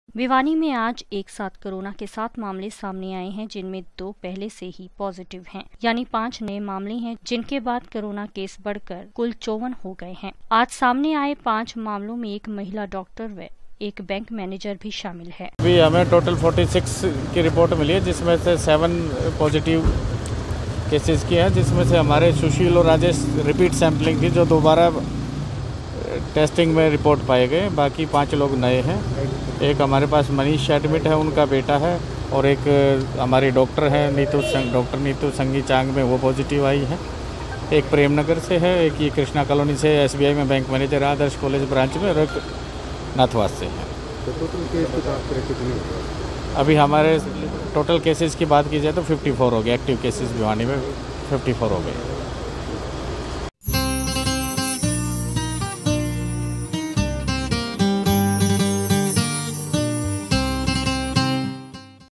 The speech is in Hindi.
भिवानी में आज एक साथ कोरोना के 7 मामले सामने आए हैं, जिनमें 2 पहले से ही पॉजिटिव हैं, यानी 5 नए मामले हैं, जिनके बाद कोरोना केस बढ़कर कुल 54 हो गए हैं। आज सामने आए 5 मामलों में एक महिला डॉक्टर व एक बैंक मैनेजर भी शामिल है। अभी हमें टोटल 46 की रिपोर्ट मिली है, जिसमें से 7 पॉजिटिव केसेस की है, जिसमें से हमारे सुशील और राजेश रिपीट सैंपलिंग थी, जो दोबारा टेस्टिंग में रिपोर्ट पाए गए। बाकी 5 लोग नए हैं। एक हमारे पास मनीष एडमिट है, उनका बेटा है, और एक हमारी डॉक्टर है डॉक्टर नीतू संगी चांग में, वो पॉजिटिव आई है। एक प्रेमनगर से है, एक ये कृष्णा कॉलोनी से SBI में bank manager Adarsh college branch में, और एक नाथवास से है। तो टोटल केस की बात करें कितनी? अभी हमारे टोटल केसेस की बात की जाए तो 54 हो गए। एक्टिव केसेस भिवानी में 54 हो गए।